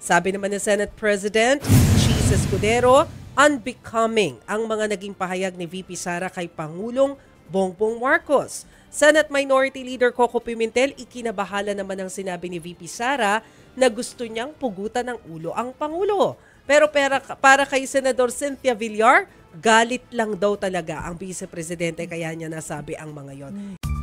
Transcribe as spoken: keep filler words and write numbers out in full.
Sabi naman ng Senate President Cheese Escudero, unbecoming ang mga naging pahayag ni V P Sara kay Pangulong Bongbong Marcos. Senate Minority Leader Coco Pimentel, ikinabahala naman ang sinabi ni V P Sara na gusto niyang pugutan ng ulo ang Pangulo. Pero para, para kay Senador Cynthia Villar, galit lang daw talaga ang Vice Presidente kaya niya nasabi ang mga yon.